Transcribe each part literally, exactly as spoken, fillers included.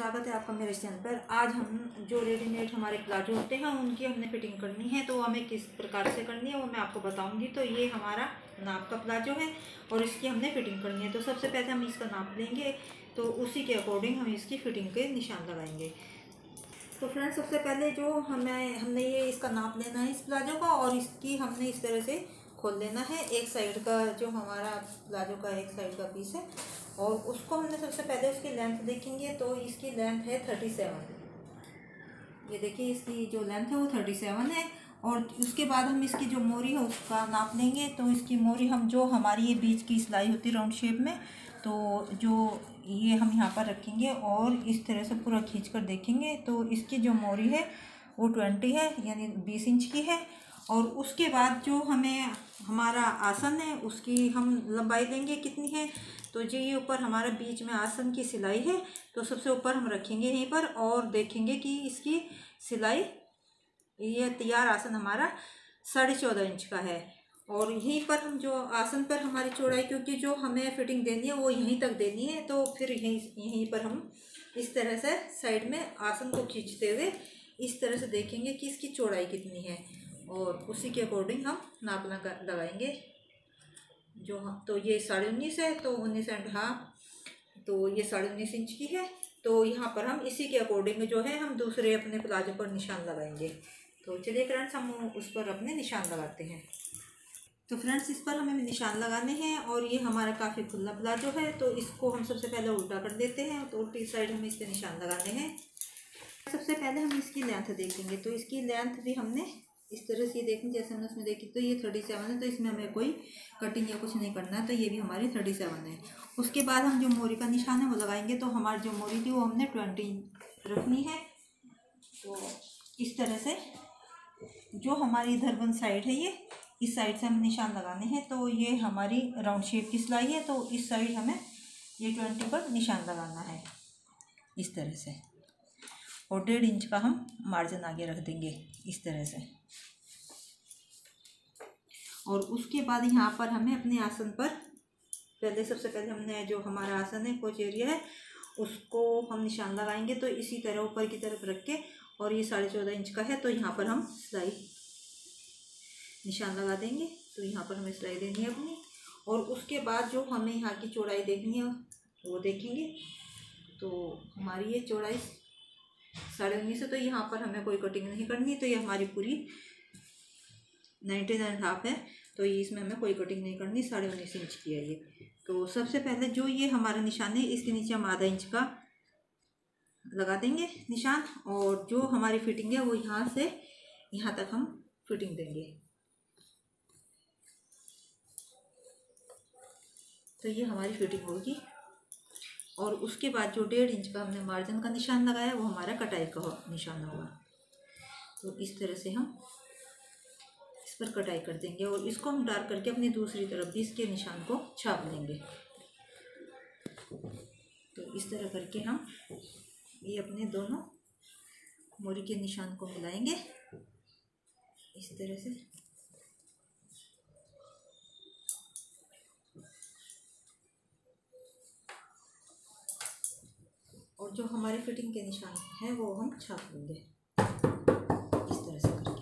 स्वागत है आपका मेरे चैनल पर। आज हम जो रेडीमेड हमारे प्लाजो होते हैं उनकी हमने फिटिंग करनी है, तो हमें किस प्रकार से करनी है वो मैं आपको बताऊंगी। तो ये हमारा नाप का प्लाजो है और इसकी हमने फिटिंग करनी है। तो सबसे पहले हम इसका नाप लेंगे, तो उसी के अकॉर्डिंग हम इसकी फिटिंग के निशान लगाएंगे। तो फ्रेंड्स, सबसे पहले जो हमें हमने ये इसका नाप लेना है इस प्लाजो का, और इसकी हमने इस तरह से खोल लेना है। एक साइड का जो हमारा प्लाजो का एक साइड का पीस है, और उसको हमने सबसे पहले उसकी लेंथ देखेंगे। तो इसकी लेंथ है थर्टी सेवन। ये देखिए, इसकी जो लेंथ है वो थर्टी सेवन है। और उसके बाद हम इसकी जो मोरी है उसका नाप लेंगे। तो इसकी मोरी हम जो हमारी ये बीच की सिलाई होती है राउंड शेप में, तो जो ये हम यहाँ पर रखेंगे और इस तरह से पूरा खींच कर देखेंगे। तो इसकी जो मोरी है वो ट्वेंटी है, यानी बीस इंच की है। और उसके बाद जो हमें हमारा आसन है उसकी हम लंबाई देंगे कितनी है। तो जो ये ऊपर हमारा बीच में आसन की सिलाई है, तो सबसे ऊपर हम रखेंगे यहीं पर और देखेंगे कि इसकी सिलाई, ये तैयार आसन हमारा साढ़े चौदह इंच का है। और यहीं पर हम जो आसन पर हमारी चौड़ाई, क्योंकि जो हमें फिटिंग देनी है वो यहीं तक देनी है, तो फिर यहीं यहीं पर हम इस तरह से साइड में आसन को खींचते हुए इस तरह से देखेंगे कि इसकी चौड़ाई कितनी है, और उसी के अकॉर्डिंग हम नाप लगा लगाएंगे। जो तो ये साढ़े उन्नीस है, तो उन्नीस एंड हाफ, तो ये साढ़े उन्नीस इंच की है। तो यहाँ पर हम इसी के अकॉर्डिंग जो है हम दूसरे अपने प्लाजो पर निशान लगाएंगे। तो चलिए फ्रेंड्स, हम उस पर अपने निशान लगाते हैं। तो फ्रेंड्स, इस पर हमें निशान लगाने हैं, और ये हमारा काफ़ी खुला प्लाजो है, तो इसको हम सबसे पहले उल्टा कर देते हैं। तो उल्टी साइड हमें इस पर निशान लगाने हैं। सबसे पहले हम इसकी लेंथ देखेंगे। तो इसकी लेंथ भी हमने इस तरह से देखें, जैसे हमने उसमें देखी, तो ये थर्टी सेवन है, तो इसमें हमें कोई कटिंग या कुछ नहीं करना है। तो ये भी हमारी थर्टी सेवन है। उसके बाद हम जो मोरी का निशान है वो लगाएंगे। तो हमारी जो मोरी थी वो हमने ट्वेंटी रखनी है। तो इस तरह से जो हमारी इधर वन साइड है, ये इस साइड से हम निशान लगाने हैं। तो ये हमारी राउंड शेप की सिलाई है, तो इस साइड हमें ये ट्वेंटी पर निशान लगाना है इस तरह से। और डेढ़ इंच का हम मार्जिन आगे रख देंगे इस तरह से। और उसके बाद यहाँ पर हमें अपने आसन पर पहले सबसे पहले हमने जो हमारा आसन है, कोच एरिया है, उसको हम निशान लगाएंगे। तो इसी तरह ऊपर की तरफ रख के, और ये साढ़े चौदह इंच का है, तो यहाँ पर हम सिलाई निशान लगा देंगे। तो यहाँ पर हमें सिलाई देनी है अपनी। और उसके बाद जो हमें यहाँ की चौड़ाई देखनी है वो देखेंगे। तो हमारी ये चौड़ाई साढ़े उन्नीस है, तो यहाँ पर हमें कोई कटिंग नहीं करनी। तो ये हमारी पूरी नाइनटीन एंड हाफ है, तो ये इसमें हमें कोई कटिंग नहीं करनी। साढ़े उन्नीस इंच की है ये। तो सबसे पहले जो ये हमारा निशान है, इसके नीचे हम आधा इंच का लगा देंगे निशान। और जो हमारी फिटिंग है वो यहाँ से यहाँ तक हम फिटिंग देंगे। तो ये हमारी फिटिंग होगी। और उसके बाद जो डेढ़ इंच का हमने मार्जिन का निशान लगाया वो हमारा कटाई का निशान होगा। तो इस तरह से हम इस पर कटाई कर देंगे, और इसको हम डार्क करके अपनी दूसरी तरफ भी इसके निशान को छाप देंगे। तो इस तरह करके हम ये अपने दोनों मोरी के निशान को मिलाएंगे इस तरह से। और जो हमारी फिटिंग के निशान है वो हम छाप लेंगे इस तरह से करके।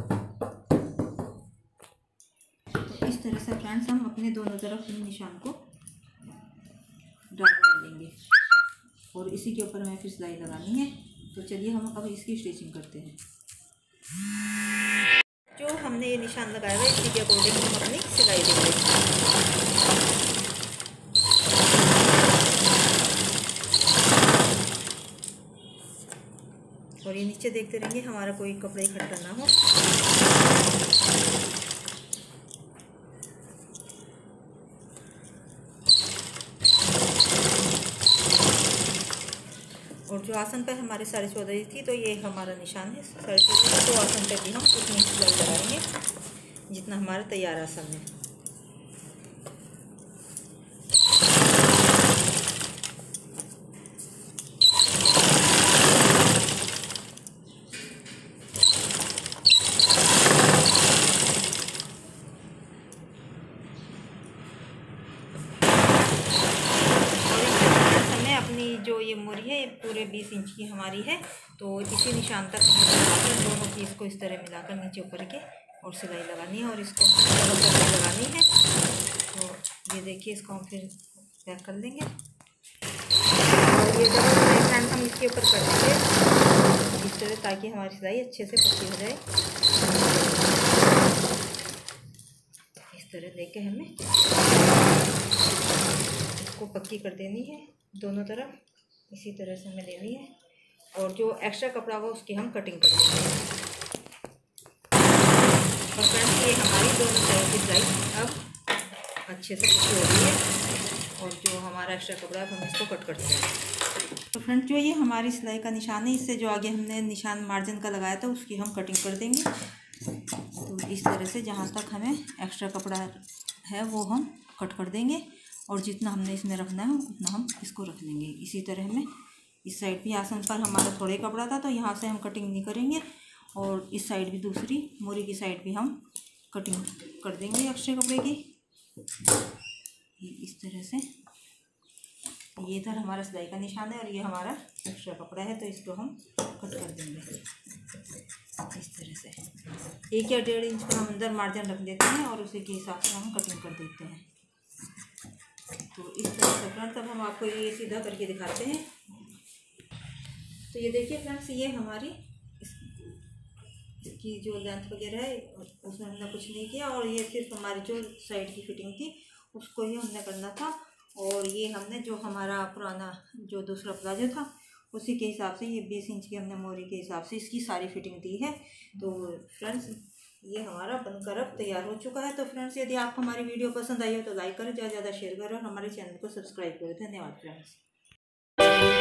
तो इस तरह से फ्रेंड्स हम अपने दोनों तरफ निशान को डार्क कर लेंगे, और इसी के ऊपर हमें फिर सिलाई लगानी है। तो चलिए हम अब इसकी स्टिचिंग करते हैं। जो हमने ये निशान लगाया है इसी के अकॉर्डिंग हम अपनी सिलाई देंगे। और ये नीचे देखते रहेंगे हमारा कोई कपड़ा इकट्ठा ना हो। और जो आसन पर हमारे साढ़े चौदह थी, तो ये हमारा निशान है साढ़े चौदह। तो आसन पर भी हम उतनी सिलाई लगाएंगे जितना हमारा तैयार आसन है। जो ये ये मोरी है, ये पूरे बीस इंच की हमारी है। तो इसी निशान तक हमें दोनों पीस को इस तरह मिलाकर नीचे ऊपर के और सिलाई लगानी है और इसको डबल करके लगानी है। तो ये देखिए, इसको हम फिर पैक कर लेंगे और ये डबल सिलाई फ्रेंड हम इसके ऊपर कर देंगे इस तरह, ताकि हमारी सिलाई अच्छे से पक्की हो जाए। इस तरह देके हमें इसको पक्की कर देनी है दोनों तरफ, इसी तरह से हमें देनी है। और जो एक्स्ट्रा कपड़ा होगा उसकी हम कटिंग कर देंगे। और फ्रेंड्स, ये हमारी दोनों साइड की सिलाई अब अच्छे से पक्की हो गई है और जो हमारा एक्स्ट्रा कपड़ा है हम इसको कट कर देंगे। तो फ्रेंड्स, जो ये हमारी सिलाई का निशान है, इससे जो आगे हमने निशान मार्जिन का लगाया था उसकी हम कटिंग कर देंगे। तो इस तरह से जहाँ तक हमें एक्स्ट्रा कपड़ा है वो हम कट कर देंगे और जितना हमने इसमें रखना है उतना हम इसको रख लेंगे। इसी तरह हमें इस साइड भी आसन पर हमारा थोड़ा ही कपड़ा था तो यहाँ से हम कटिंग नहीं करेंगे और इस साइड भी दूसरी मोरी की साइड भी हम कटिंग कर देंगे एक्स्ट्रा कपड़े की। इस तरह से ये इधर हमारा सिलाई का निशान है और ये हमारा एक्स्ट्रा कपड़ा है, तो इसको हम कट कर देंगे इस तरह से। एक या डेढ़ इंच का हम अंदर मार्जिन रख देते हैं और उसी के हिसाब से हम कटिंग कर देते हैं। तो इस तरह से फ्रेंड्स, तब हम आपको ये सीधा करके दिखाते हैं। तो ये देखिए फ्रेंड्स, ये हमारी इसकी जो लेंथ वगैरह है उसमें हमने कुछ नहीं किया और ये सिर्फ हमारी जो साइड की फिटिंग थी उसको ही हमने करना था। और ये हमने जो हमारा पुराना जो दूसरा प्लाजो था उसी के हिसाब से ये बीस इंच की हमने मोरी के हिसाब से इसकी सारी फिटिंग दी है। तो फ्रेंड्स, ये हमारा बनकर अब तैयार हो चुका है। तो फ्रेंड्स, यदि आपको हमारी वीडियो पसंद आई हो तो लाइक करें, ज़्यादा ज़्यादा शेयर करें और हमारे चैनल को सब्सक्राइब करें। धन्यवाद फ्रेंड्स।